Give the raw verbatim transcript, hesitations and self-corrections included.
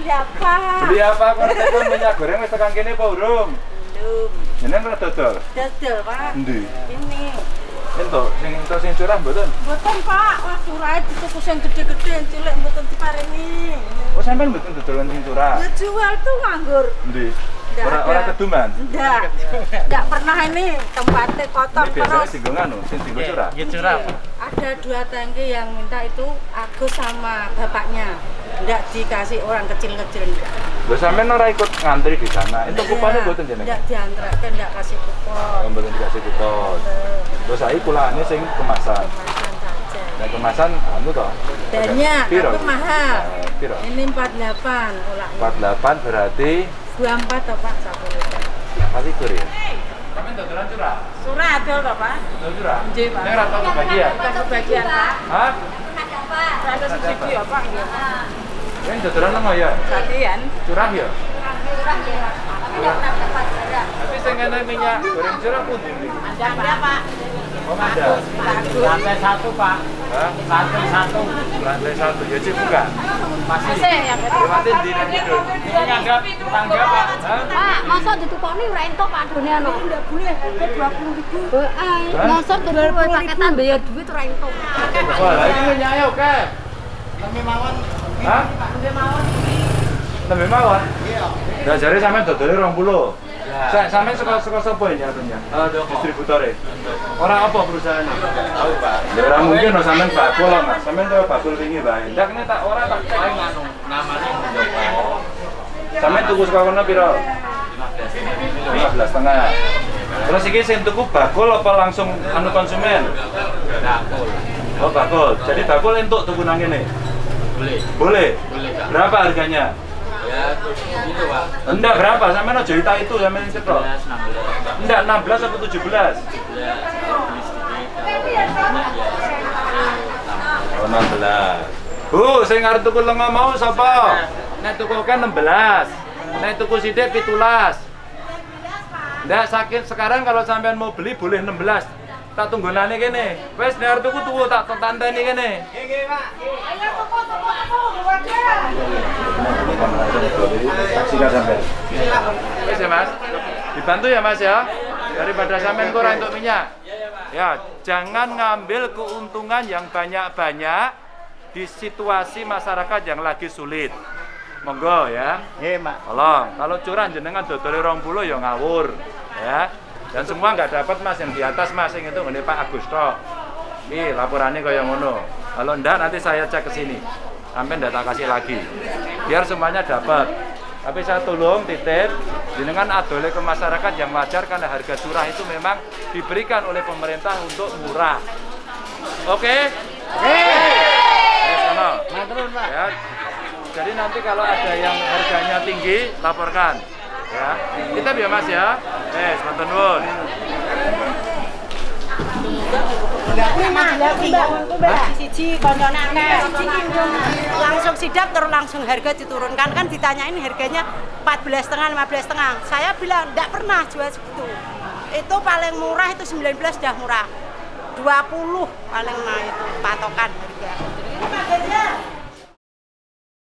Beli apa? Beli apa? Kok telepon minyak goreng wis tekan kene apa urung? Belum. Jenengan ora dodol? Dodol, Pak. Endi? Ini. Entuk sing entuk sing curah mboten? Mboten, Pak. Wah, curahe dituku sing gede-gede, yang cilik mboten diparingi. Oh, sampean mboten dodolan sing curah? Ya jual tuh nganggur. Endi? Nggak Ora ada. ora keduman? Enggak. Enggak pernah ini tempatnya kotor Ini biasanya terus. singgung anu, sing singgung curah. Ya curah. Ada dua tangki yang minta itu Agus sama bapaknya. Enggak dikasih orang kecil-kecil enggak. Lho sampean ora ikut ngantri di sana. Itu kupone mboten jenengan? Enggak diantrakan, enggak kasih kupon. Oh, mboten dikasih kupon. Terus saiki kulane sing kemasan. Kemasan saja. Nah, kemasan anu toh. Banyak, Piro tapi iki? mahal. Eh, Piro? Ini empat puluh delapan ulangnya. empat puluh delapan berarti dua puluh empat toh, Pak, satu liter. pasti kur ya. Sampeyan dodolan curah? Surah ada toh, Pak? Dodol curah? Nggih, Pak. Nek ora tau kebagian. Bukan kebagian, Pak. Hah? Ada subsidi ya, Pak. Nggih. Yang dodolan nang ya? Gantian. Curah ya? Curah ya. Tapi enggak pernah dapat barang. Tapi sing ngene minyak goreng curah pundi iki? Ada, Pak. Oh, ada. Bagus. Lantai satu Pak. Hah? Lantai satu. Lantai satu ya sih buka. Masih. Masih yang Berarti di nek gitu. Ini nganggap tangga Pak. Hah? Pak, masa ditukoni ora entuk Pak done anu. enggak boleh, harga dua puluh ribu. Heeh, masa tuku paketan bayar duit ora entuk. Wah, lah iki minyaknya oke. Kami mawon. Hah? Nggih mawon. Tembe mawon. Iya. Lah jare sampean dodole rong puluh. Ya. Sa sampean saka saka sapa ini atunya? Aduh, Distributore. Ora apa perusahaannya? tahu Pak. Ya ora mungkin no sampean bakul lah, Mas. Sampean tahu bakul wingi bae. Ndak kene tak ora tak Paling anu namanya Joko. sampean tuku saka kono piro? lima belas setengah. Terus iki sing tuku bakul apa langsung anu konsumen? Bakul. Oh, bakul. Jadi bakul entuk tuku nang kene. Boleh. Boleh. Boleh Pak. Berapa harganya? Ya tuh gitu Pak. Enggak berapa? Sampean aja cerita itu sampean cetok. enam belas, enam belas. Enggak enam belas atau tujuh belas? Ya, beli sedikit. Banyak ya. Oh, enam belas. Bu, sing arep tuku lenga mau sapa? Nek tuku kan enam belas. Nek tuku sithik pitulas. Ndak sakit sekarang kalau sampean mau beli boleh enam belas. Tak tunggu nane kene. Wes nek arep tuku tuku tak tanteni kene. Nggih, nggih Pak. Ayo tuku tuku tuku warga. Saksikan sampean. Wes ya Mas. Dibantu ya Mas ya. Daripada sampean kurang untuk minyak. Ya, jangan ngambil keuntungan yang banyak-banyak di situasi masyarakat yang lagi sulit. Monggo ya. Nggih, Pak. Tolong, kalau curah jenengan dodole rong puluh ya ngawur, ya. Dan semua nggak dapat Mas yang di atas Mas yang itu ngene Pak Agus tok. Iki laporannya kaya ngono. Kalau ndak nanti saya cek ke sini. Sampai ndak tak kasih lagi. Biar semuanya dapat. Tapi saya tolong titip jenengan adole ke masyarakat yang wajar karena harga curah itu memang diberikan oleh pemerintah untuk murah. Oke? Oke. Yes, ono. Matur Pak. Ya. Jadi nanti kalau ada yang harganya tinggi, laporkan. Ya, kita biar Mas ya. Eh, sebentar nuwun. Siji koncone akeh. Langsung sidap terus langsung harga diturunkan, kan ditanyain harganya empat belas setengah, lima belas setengah. Saya bilang enggak pernah jual segitu. Itu paling murah itu sembilan belas sudah murah. dua puluh paling nah itu patokan harga. Ini